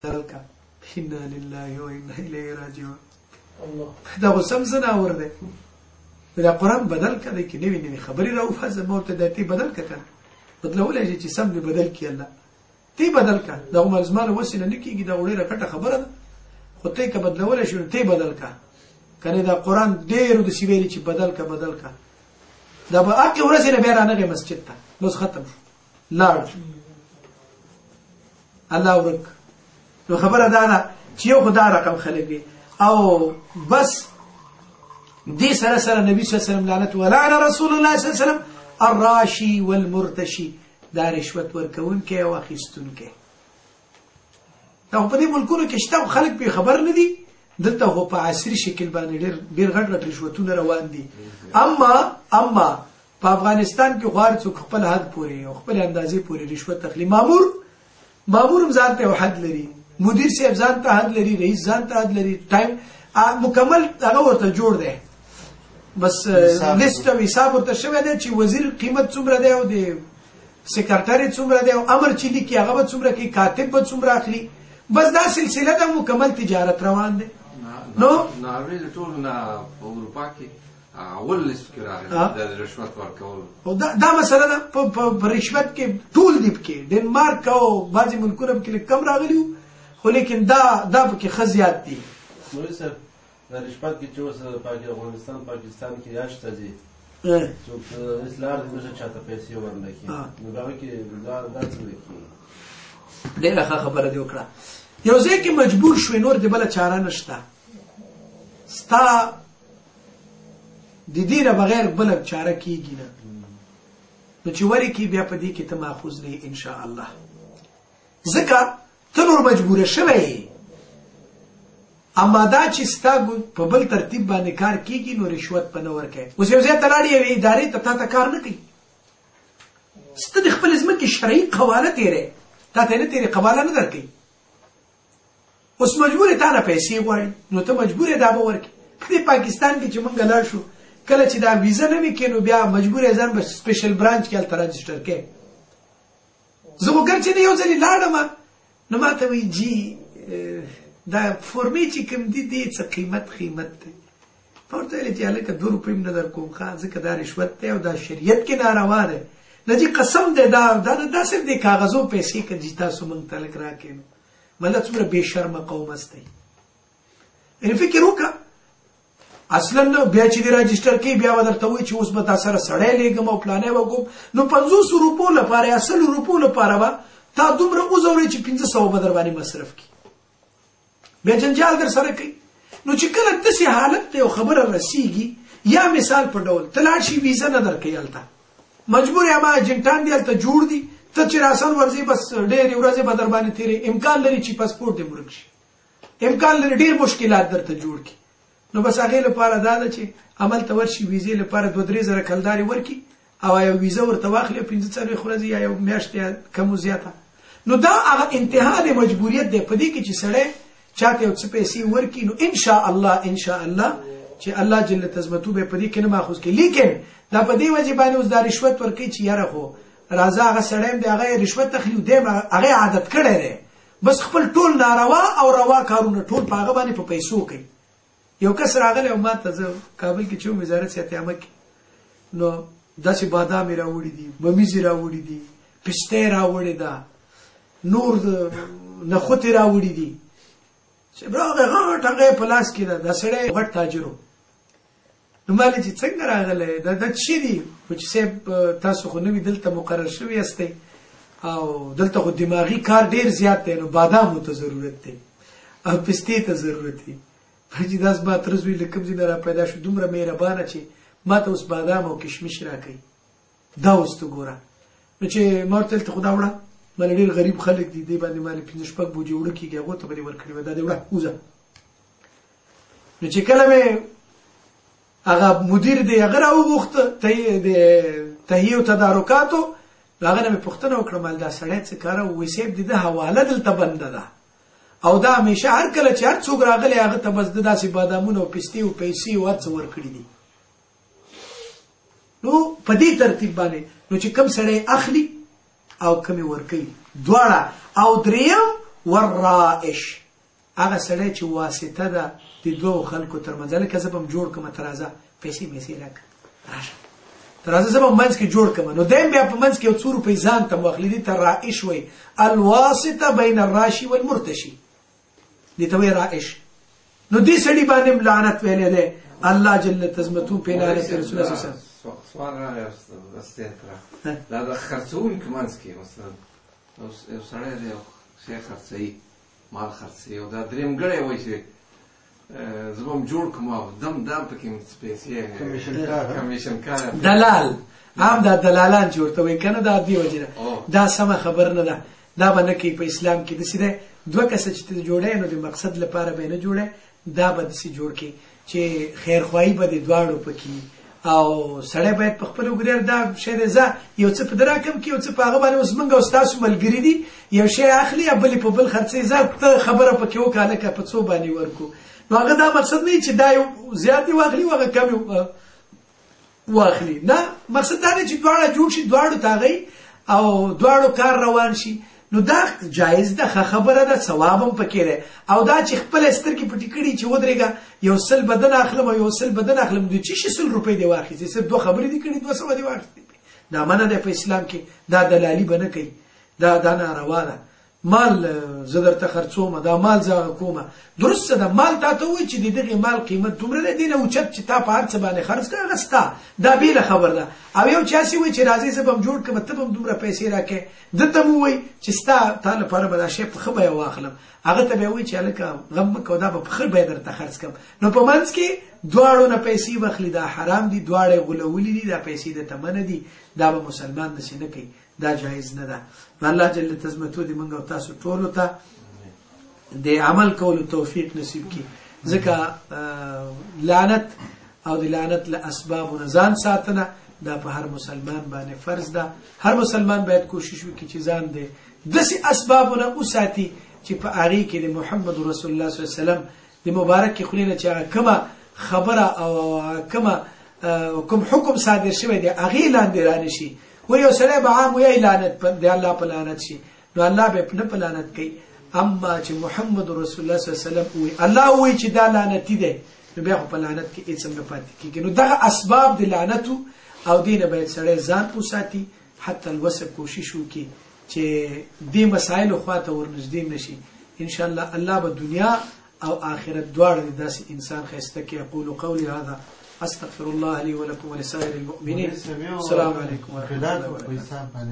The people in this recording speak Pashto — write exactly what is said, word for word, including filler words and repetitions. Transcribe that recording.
ذلك إنا لله وإنا إليه راجعون. دا غسم زنا ورده دا قرآن بدل کده که نوی نوی خبری را افاظ موت دا تی بدل که کن بدلوله جه چی سم بی بدل کی اللہ تی بدل که دا غم ازمان وسیله نکیگی دا غوڑی را کتا خبره دا خود تی که بدلوله شون تی بدل که کنه دا قرآن دیرو دا سیویلی چی بدل که بدل که دا با اقی ورسی نبیرا نگه مسجد تا بس ختم شو لارد اللہ ورک نو خبره دانا چیو خدا رقم خلق بی او بس دي سنة سنة النبي صلى الله عليه وسلم لعنته ولعن رسول الله صلى الله عليه وسلم الراشي والمرتشي دا رشوت ورکون کې او اخیستون کې دا په دې ملکونو کې شته خلک به خبر نه دي دلته هو په عصري شکل باندې ډېر ډېر غټ غټ رشوتونه روان دي اما اما په افغانستان کې غوار څوک خپل حد پوري او خپل اندازې پوري رشوت تخلي مامور مامور ځان ته حد لري مدیر صاحب ځان ته حد لري رئیس ځان ته حد لري ټایم مکمل هغه ورته جوړ دی بس لیست او حساب ورته شوی دی چې وزیر قیمت څومره دی او د سکرټری څومره دی او امر چې لیکي هغه به څومره کې کاتب به څومره اخلي بس دا سلسله د مکمل تجارت روان دی نو ناروی د ټول نه په اروپا کې اول لیست کې راغلی د رشوت ورکول او دا دا مسله ده په رشوت کې ټول دی کې ډنمارک او بعضی ملکونه کې کم راغلی خو لیکن دا دا کې خزيات دي نو سر د رشوت کې چې اوس افغانستان پاکستان کې یاشته دي چې اسلام د مشه چاته پیسې ورنکي نو دا کې دا د څه کې ډېره خبره دی وکړه یو ځکه مجبور شوې نور د بل چاره نشته ستا د دې نه بغیر بل چاره کیږي نه نو چې وری کې بیا په دې کې ته ماخوذ نه ان شاء الله ځکه ته نور مجبور شوې اما دا چې ستا په بل ترتیب باندې کار کیږي نو رشوت په نور کې اوس یو ځای تلاړی وي ادارې ته تا کار نه کوي ست د خپل ځمکې شرعي قواله تیرې تا ته نه تیرې قواله نه درکې اوس مجبور ته نه پیسې غواړي نو ته مجبور دا به ورکې په پاکستان کې چې مونږ لاړ شو کله چې دا ویزه نه وي کینو بیا مجبور ځان به سپیشل برانچ کې تل رجستر کې زه وګر چې یو ځل لاړم نو ماته وی جی دا فورمې چې کوم دي دې څه قیمت قیمت دی ورته ویل چې هلکه دوه روپۍ نه در کوم ښه ځکه دا رشوت دی او دا شریعت کې ناروا دی نه جي قسم دی دا دا دا صرف د کاغذو پیسې که جي تاسو موږ ته لږ راکړئ نو مله څومره بې شرمه قوم هستئ یعنې فکر وکړه اصلا بیا چې دې راجسټر کوي بیا به درته وایي چې اوس به تا سره سړی لېږم او پلانی به کوم نو پنځوسو روپو لپاره یا سلو روپو لپاره به تا دومره وځوړئ چې پنځه سوه به در باندې مصرف کړي بیا جنجال در سره کوي نو چې کله داسې حالت ته یو خبره رسیږي یا مثال په ډول ته لاړ شي ویزه نه درکوي هلته مجبور یا ما ایجنټان دي هلته جوړ دي ته چې راسن ورځې بس ډېرې ورځې به در باندې تېرې امکان لري چې پاسپورټ دې ورک شي امکان لري ډېر مشکلات درته جوړ کړي نو بس هغې لپاره دا ده چې عمل ته ورشي ویزې لپاره دوه درې زره کلدارې ورکړي او یو ویزه ورته واخلي او پنځه څلوېښت ورځې یا یو میاشت یا کم زیاته نو دا هغه انتها د مجبوریت دی په دې کې چې سړی چاته یو څه پیسې ورکړي نو ان شاء الله ان شاء الله چې الله جل تزمتو به په دې کې نه ماخوذ کړي لیکن دا په دې وجه باندې اوس دا رشوت ورکړي چې یاره خو راځه هغه سړی دی هغه رشوت تخلي دی هغه عادت کړی دی بس خپل ټول ناروا او روا کارونه ټول په هغه باندې په پیسو کوي یو کس راغلی او ما ته زه کابل کې چې وزارت صحت عامه کې نو داسې بادام یې راوړي دي ممیز یې راوړي دي پسته یې راوړې ده نور نخود یې راوړي دي چې راغی غټ هغه په لاس کې ده دا سړی غټ تاجر و نو ما ویل چې څنګه راغلی دا دا څه دي خو چې صاحب تاسو خو نوي دلته مقرر شوي یاستئ او دلته خو دماغي کار ډېر زیات دی نو بادامو ته ضرورت دی او پستې ته ضرورت دی چې داس با ترز وی لکم زینه را پیدا شو دومره مهربانه چې ما ته اوس بادام او کشمش راکړي دا اوس ته ګوره نو چې ما ورته ته خدا وړه مال ډېر غریب خلک دي دی باندې مال پنځه شپږ بوجي وړه کېږي هغو ته به دې ورکړي وه دا دې وړه وځه نو چې کله مې هغه مدیر دی هغه راوغوښته تهیې او تدارکاتو نو هغه نه مې پوښتنه وکړه مال دا سړی څه کاره ووایي صاحب د ده حواله دلته بنده ده او دا همیشه هر کله چې هر څوک راغلی هغه ته بس د داسې بادامونه او پستې او پیسې او هر څه ورکړي دي نو په دې ترتیب باندې نو چې کم سړی اخلي او کمی ورکوي دواړه او دریم والرائش هغه سړی چې واسطه ده د دوو خلکو ترمنځ لکه زه به م جوړ کړم ته راځه پیسې میسې راکړه راشه ته راځه زه به منځ کې جوړ کړم نو دیم بیا په منځ کې یو څو روپۍ ځان ته واخلي دې ته رائش وایي الواسطه بین الراشي والمرتشي دې ته وایي رائش نو دې سړي باندې لعنت ویلی دی الله جل تزمتون په لعنت رسول الله صلی الله علیه وسلم سوال راغی استاد دا د خرڅونکو منځ کې مثلا یو سړی دی شی خرڅوي مال خرڅوي او دا دریم ګړی وایي چې زه به م جوړ کړم او دم دم پکې پیسې کمیشنکار دلال عام دا دلالان چې ورته وایي که نه دا دې وجې نه دا سمه خبر نه ده دا به نه کوي په اسلام کې داسې دی دوه کسه چې ته جوړی نو د مقصد لپاره به یې نه جوړی دا به داسې جوړ کړي چې خیرخواهي به د دواړو پکې او سړی باید په خپل وګړي دا شی دی زه یو څه په ده راکم کې یو څه په هغه باندې اوس موږ او ستاسو ملګري دي یو شی اخلي یا بلې په بل خرڅوي زه ته خبره پکې وکړه هلکه په څو باندې ورکړو نو هغه دا مقصد نه چې دا یو زیات دې واخلي او هغه کم واخلي نه مقصد دا دی چې دواړه جوړ شي دواړو ته هغوی او دواړو کار روان شي نو دا جایز ده خبره ده ثواب هم پکې دی او دا چې خپل سترګې پټې کړي چې ودرېږه یو سل بدن اخلم او یو سل بدن اخلم دوی چې شي سل روپۍ دې واخیستې صرف دوه خبرې دې کړي دوه سوه دې واخیستې دا منع دی په اسلام کې دا دلالي به نه کوي دا دا ناروا ده مال زه درته خرڅومه دا مال زه کومه درسته ده مال تا ته وایي چې د دغې مال قیمت دومره دی دې نه اوچت چې تا په هر څه باندې خرڅ کړه هغه ستا دا بېله خبر ده او یو چا هسې وایي چې راځئ زه به م جوړ کړم ته به م دومره پیسې راکړې ده ته م ووایي چې ستا تا لپاره به دا شی په ښه بیه واخلم هغه ته به یې وایي چې هلکه غم مه کوه دا به په ښه بیه درته خرڅ کړم نو په منځ کې دواړو نه پیسې واخلي دا حرام دي دواړه یې غولولي دي دا پیسې درته منع دي دا به مسلمان داسې نه کوي دا جایز نه ده الله جل تزمتو دې موږ او تاسو ټولو ته د عمل کولو توفیق نصیب کړي ځکه لعنت او د لعنت له اسبابو نه ځان ساتنه دا په هر مسلمان باندې فرض ده هر مسلمان باید کوشش وکړي چې ځان دې داسې اسبابو نه وساتي چې په هغې کې د محمد رسول الله صلی الله علیه وسلم د مبارکې خولې نه چې هغه کومه خبره او کومه کوم حکم صادر شوی دی هغې لاندې رانه شي و یو سړی به عام وایي لعنت د الله په لعنت شي نو الله به نه په لعنت کوي اما چې محمد رسول الله صلی الله علیه وسلم وایي الله وایي چې دا لعنتي دی نو بیا خو په لعنت کې هېڅ هم نه پاتې کېږي نو دغه اسباب د لعنتو او دې نه باید سړی ځان وساتي حتی الوسع کوشش وکړي چې دې مسایلو خواته ورنږدې نه شي انشاءالله الله به دنیا او آخرت دواړه د داسې انسان ښایسته کړي اقول قولي هذا استغفر الله لي ولكم ولسائر المؤمنين السلام عليكم ورحمة الله وبركاته